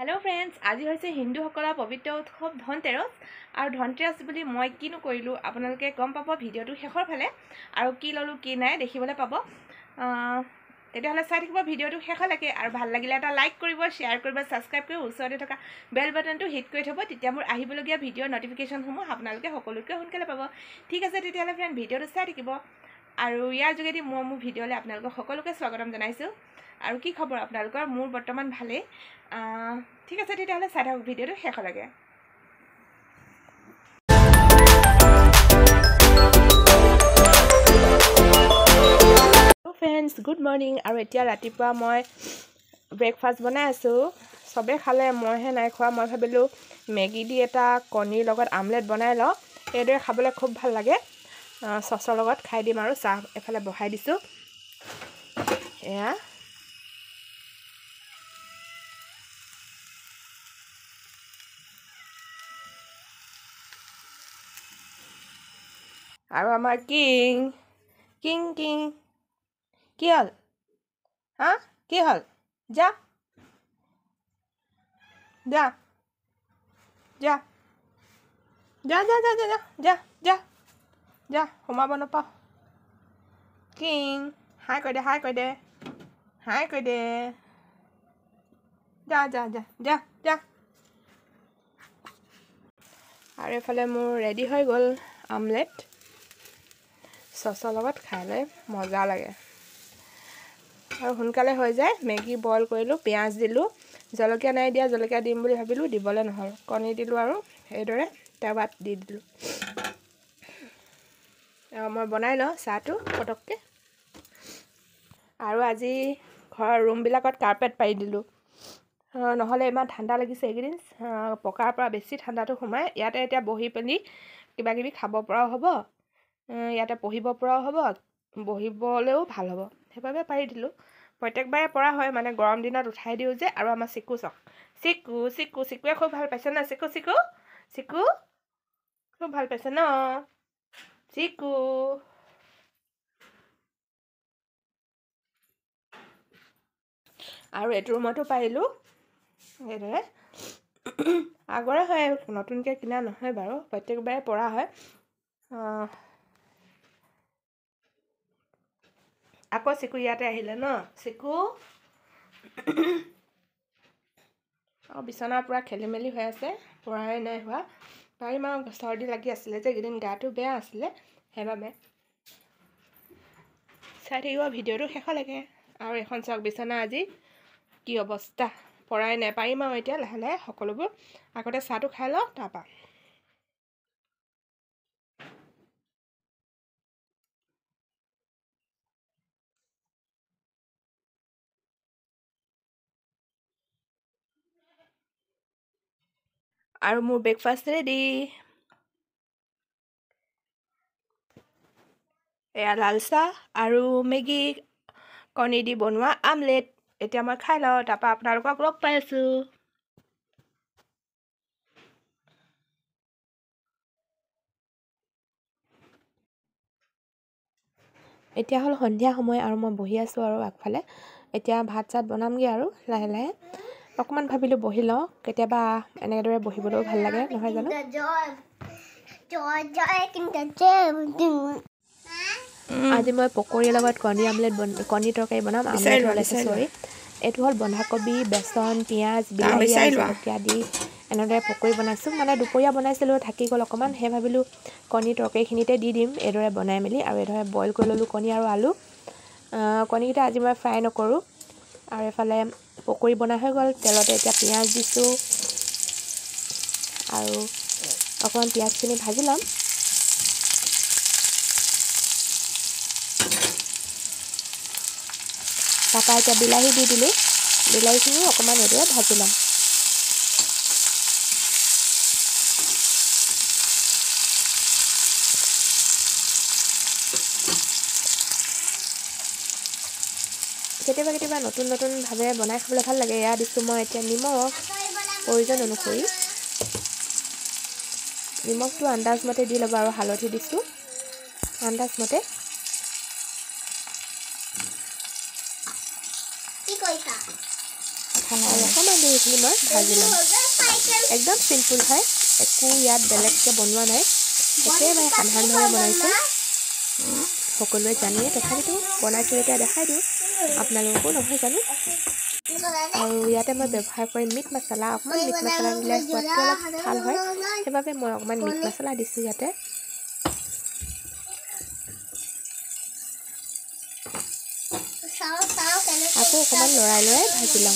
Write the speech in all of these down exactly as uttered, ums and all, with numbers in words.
Hello friends, आज হৈছে হিন্দুসকলৰ পবিত্ৰ উৎসৱ ধনতেৰছ আৰু ধনতেৰছ বুলি মই কিনো কৰিলোঁ আপোনালোকে গম পাব ভিডিঅ'টো শেষৰ ফালে আৰু কি ললো কি নাই দেখিবলৈ পাব। তেতিয়াহ'লে চাই থাকিব ভিডিঅ'টো শেষলৈকে আৰু ভাল লাগিলে এটা লাইক কৰিব, শ্বেয়াৰ কৰিব, ছাবস্ক্ৰাইব কৰি ওচৰতে থকা বেল বাটনটো হিট কৰি থ'ব। তেতিয়া মোৰ আহিবলগীয়া ভিডিঅ'ৰ নটিফিকেশ্যনসমূহ আপোনালোকে সকলোতকৈ সোনকালে পাব। ঠিক আছে, তেতিয়াহ'লে ফ্ৰেণ্ড ভিডিঅ'টো চাই থাকিব আৰু ইয়াৰ যোগেদি মই মোৰ ভিডিঅ'লৈ আপোনালোকক সকলোকে স্বাগতম জনাইছোঁ। আৰু কি খবৰ আপোনালোকৰ? মোৰ বৰ্তমান ভালেই। ঠিক আছে, তেতিয়াহ'লে চাই থাকক ভিডিঅ'টো শেষলৈকে। Friends, good morning. আৰু এতিয়া ৰাতিপুৱা মই ব্ৰেকফাষ্ট বনাই আছোঁ। চবেই খালে, মইহে নাই খোৱা। মই ভাবিলোঁ মেগী দি এটা কণীৰ লগত আমলেট বনাই লওঁ, এইদৰে খাবলৈ খুব ভাল লাগে। চচৰ লগত খাই দিম আৰু চাহ এফালে বহাই দিছোঁ। এয়া আৰু আমাৰ কিং কিং কিং কি হ'ল? হা কি হ'ল? যা যা যা যা যা যা যা যা যা যা সোমাব নাপাওঁ। কিং হাই কৈ দে, হাই কৈ দে, হাই কৈ দে, যা যা যা যা যা। আৰু এইফালে মোৰ ৰেডি হৈ গ'ল আমলেট। চচৰ লগত খালে মজা লাগে আৰু সোনকালে হৈ যায়। মেগী বইল কৰিলোঁ, পিঁয়াজ দিলোঁ, জলকীয়া নাই দিয়া, জলকীয়া দিম বুলি ভাবিলোঁ, দিবলৈ নহ'ল। কণী দিলোঁ আৰু এইদৰে টাৱাত দি দিলোঁ। মই বনাই লওঁ চাহটো পটককৈ। আৰু আজি ঘৰৰ ৰুমবিলাকত কাৰ্পেট পাৰি দিলোঁ, নহ'লে ইমান ঠাণ্ডা লাগিছে এইকেইদিন। পকাৰ পৰা বেছি ঠাণ্ডাটো সোমাই। ইয়াতে এতিয়া বহি পিনি কিবাকিবি খাব পৰাও হ'ব, ইয়াতে পঢ়িব পৰাও হ'ব, বহিবলৈও ভাল হ'ব, সেইবাবে পাৰি দিলোঁ। প্ৰত্যেকবাৰে পৰা হয়, মানে গৰম দিনত উঠাই দিওঁ যে। আৰু আমাৰ চিকু চাওক, চিকু চিকু চিকুৱে খুব ভাল পাইছে ন? চিকু চিকু চিকু খুব ভাল পাইছে ন চিকু? আৰু এইটো ৰুমতো পাৰিলোঁ এইদৰে। আগৰে হয়, নতুনকৈ কিনা নহয় বাৰু, প্ৰত্যেকবাৰে পৰা হয়। আকৌ চিকু ইয়াতে আহিলে ন? চিকু আৰু বিচনাৰ পৰা খেলি মেলি হৈ আছে, পৰাই নাই হোৱা। পাৰিম আৰু, চৰ্দি লাগি আছিলে যে এইকেইদিন, গাটো বেয়া আছিলে, সেইবাবে। চাই থাকিব ভিডিঅ'টো শেষলৈকে। আৰু এখন চাওক বিচনা আজি কি অৱস্থা, পৰাই নাই। পাৰিম আৰু এতিয়া লাহে লাহে সকলোবোৰ। আগতে চাহটো খাই লওঁ তাৰপৰা। আৰু মোৰ ব্ৰেকফাষ্ট ৰেডি। এয়া লাল চাহ আৰু মেগী, কণী দি বনোৱা আমলেট। এতিয়া মই খাই লওঁ, তাৰপৰা আপোনালোকক লগ পাই আছোঁ। এতিয়া হ'ল সন্ধিয়া সময় আৰু মই বহি আছোঁ আৰু আগফালে। এতিয়া ভাত চাত বনামগৈ আৰু লাহে লাহে। অকণমান ভাবিলোঁ বহি লওঁ, কেতিয়াবা এনেদৰে বহিবলৈও ভাল লাগে, নহয় জানো? আজি মই পকৰীৰ লগত কণী আমলেট বন কণী তৰকাৰী বনাম। আমলেট ওলাইছে, চৰি। এইটো হ'ল বন্ধাকবি, বেচন, পিঁয়াজ, বিলাহী আৰু জলকীয়া দি এনেদৰে পকৰী বনাইছোঁ। মানে দুপৰীয়া বনাইছিলোঁ, থাকি গ'ল অকণমান, সেই ভাবিলোঁ কণী তৰকাৰীখিনিতে দি দিম এইদৰে বনাই মেলি। আৰু এইদৰে বইল কৰি ল'লোঁ কণী আৰু আলু। কণীকেইটা আজি মই ফ্ৰাই নকৰোঁ। আৰু এইফালে পকৰী বনাই হৈ গ'ল। তেলতে এতিয়া পিঁয়াজ দিছোঁ আৰু অকণমান পিঁয়াজখিনি ভাজি ল'ম। তাৰপৰা এতিয়া বিলাহী দি দিলোঁ, বিলাহীখিনিও অকণমান এইদৰে ভাজি ল'ম। কেতিয়াবা কেতিয়াবা নতুন নতুনভাৱে বনাই খাবলৈ ভাল লাগে। এয়া দিছোঁ মই এতিয়া নিমখ, প্ৰয়োজন অনুসৰি। নিমখটো আন্দাজমতে দি ল'ব। আৰু হালধি দিছোঁ আন্দাজমতে। আৰু অকণমান দেৰি এইখিনি মই ভাজি ল'ম একদম চিম্পুল হয় একো ইয়াত বেলেগকৈ বনোৱা নাই একেবাৰে সাধাৰণভাৱে বনাইছোঁ সকলোৱে জানেই তথাপিতো বনাইছোঁ এতিয়া দেখাই দিওঁ আপোনালোককো নহয় জানো আৰু ইয়াতে মই ব্যৱহাৰ কৰিম মিট মছলা অকণমান মিট মছলা দিলে সোৱাদটো অলপ ভাল হয় সেইবাবে মই অকণমান মিট মছলা দিছোঁ ইয়াতে আকৌ অকণমান লৰাই লৰাই ভাজি ল'ম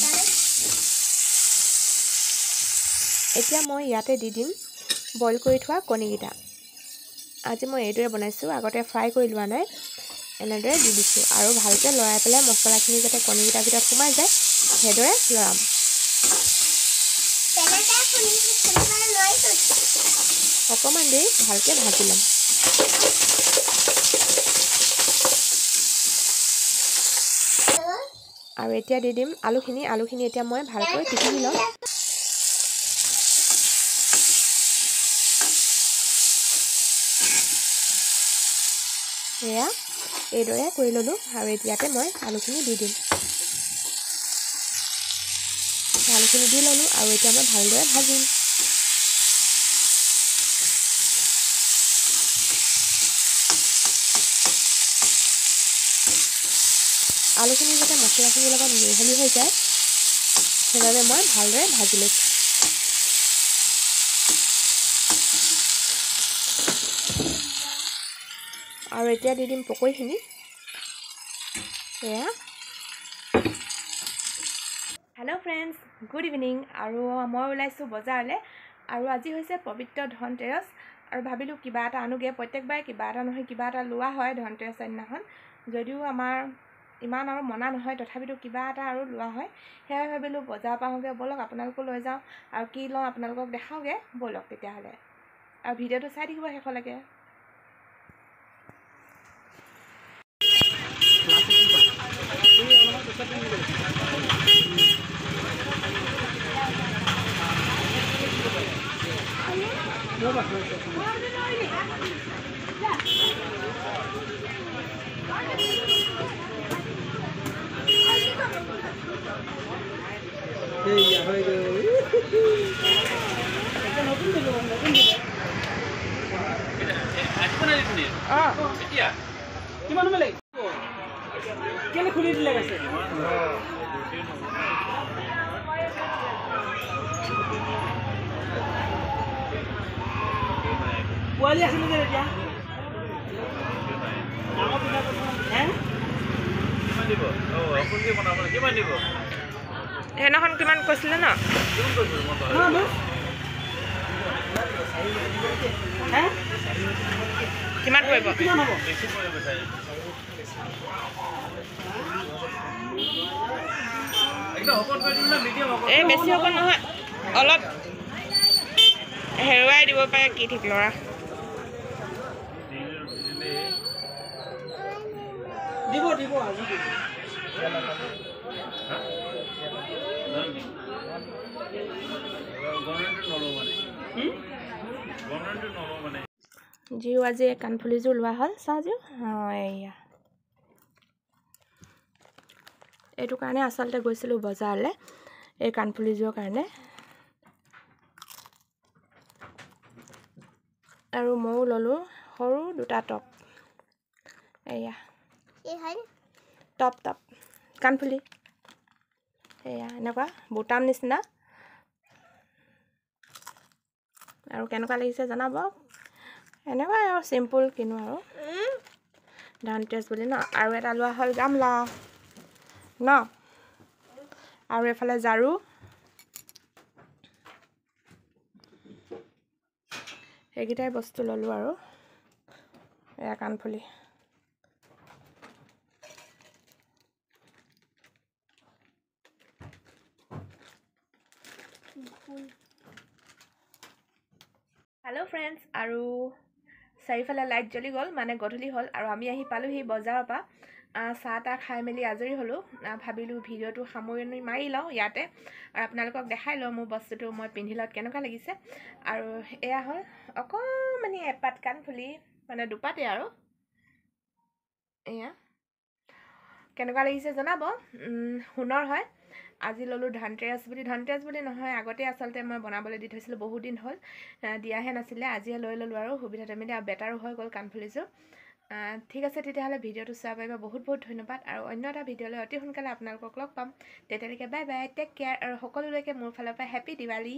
এতিয়া মই ইয়াতে দি দিম বইল কৰি থোৱা কণীকেইটা আজি মই এইদৰে বনাইছোঁ আগতে ফ্ৰাই কৰি লোৱা নাই এনেদৰে দি দিছোঁ আৰু ভালকৈ লৰাই পেলাই মছলাখিনি যাতে কণীকেইটাৰ ভিতৰত সোমাই যায় সেইদৰে লৰাম অকণমান দেৰি ভালকৈ ভাজি ল'ম আৰু এতিয়া দি দিম আলুখিনি আলুখিনি এতিয়া মই ভালকৈ পিটিকি ল'ম এয়া এইদৰে কৰি ল'লোঁ আৰু এতিয়াতে মই আলুখিনি দি দিম আলুখিনি দি ল'লোঁ আৰু এতিয়া মই ভালদৰে ভাজিম আলুখিনি যাতে মছলাখিনিৰ লগত মিহলি হৈ যায় সেইবাবে মই ভালদৰে ভাজি লৈছোঁ আৰু এতিয়া দি দিম পকৰীখিনি এয়া হেল্ল' ফ্ৰেণ্ডছ গুড ইভিনিং আৰু মই ওলাইছোঁ বজাৰলৈ আৰু আজি হৈছে পবিত্ৰ ধনতেৰছ আৰু ভাবিলোঁ কিবা এটা আনোগৈ প্ৰত্যেকবাৰে কিবা এটা নহয় কিবা এটা লোৱা হয় ধনতেৰছৰ দিনাখন যদিও আমাৰ ইমান আৰু মনা নহয় তথাপিতো কিবা এটা আৰু লোৱা হয় সেয়াই ভাবিলোঁ বজাৰ পাওঁগৈ ব'লক আপোনালোকো লৈ যাওঁ আৰু কি লওঁ আপোনালোকক দেখাওঁগৈ ব'লক তেতিয়াহ'লে আৰু ভিডিঅ'টো চাই থাকিব শেষলৈকে খুলি দিলে গেছে পোৱালি আছিল যে এতিয়া সেইদিনাখন কিমান কৈছিলে ন কিমান পৰিব এই বেছি হ'ব নহয় অলপ হেৰুৱাই দিব পাৰে কি ঠিক ল'ৰা দিব দিব আজি জিও আজি কাণফুলিযোৰ লোৱা হ'ল চাওঁ জিও অঁ এয়া এইটো কাৰণে আচলতে গৈছিলোঁ বজাৰলৈ এই কাণফুলিযোৰৰ কাৰণে আৰু ময়ো ল'লোঁ সৰু দুটা টপ এয়া টপ টপ কাণফুলি এয়া এনেকুৱা বুটাম নিচিনা আৰু কেনেকুৱা লাগিছে জনাব এনেকুৱাই আৰু চিম্পুল কিনো আৰু ধনতেৰছ বুলি ন আৰু এটা লোৱা হ'ল গামলা ন আৰু এফালে ঝাৰু এইকেইটাই বস্তু ল'লোঁ আৰু এয়া কাণফুলি হেল্ল' ফ্ৰেণ্ডছ আৰু চাৰিওফালে লাইট জ্বলি গ'ল মানে গধূলি হ'ল আৰু আমি আহি পালোহি বজাৰৰ পৰা চাহ তাহ খাই মেলি আজৰি হ'লোঁ ভাবিলোঁ ভিডিঅ'টো সামৰণি মাৰি লওঁ ইয়াতে আৰু আপোনালোকক দেখাই লওঁ মোৰ বস্তুটো মই পিন্ধি লত কেনেকুৱা লাগিছে আৰু এয়া হ'ল অকণমানি এপাত কাণফুলি মানে দুপাতে আৰু এয়া কেনেকুৱা লাগিছে জনাব সোণৰ হয় আজি ল'লোঁ ধনতেৰাছ বুলি ধনতেৰাছ বুলি নহয় আগতে আচলতে মই বনাবলৈ দি থৈছিলোঁ বহুত দিন হ'ল দিয়াহে নাছিলে আজিয়ে লৈ ল'লোঁ আৰু সুবিধাটো মিলি আৰু বেটাৰো হৈ গ'ল কাণফুলিযোৰ ঠিক আছে তেতিয়াহ'লে ভিডিঅ'টো চোৱাৰ বাবে বহুত বহুত ধন্যবাদ আৰু অন্য এটা ভিডিঅ'লৈ অতি সোনকালে আপোনালোকক লগ পাম তেতিয়ালৈকে বাই বাই টেক কেয়াৰ আৰু সকলোলৈকে মোৰ ফালৰ পৰা হেপী দিৱালী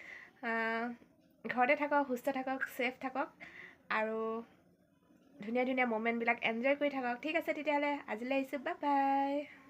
ঘৰতে থাকক সুস্থ থাকক ছেফ থাকক আৰু ধুনীয়া ধুনীয়া মোমেণ্টবিলাক এনজয় কৰি থাকক ঠিক আছে তেতিয়াহ'লে আজিলৈ আহিছোঁ বাই বাই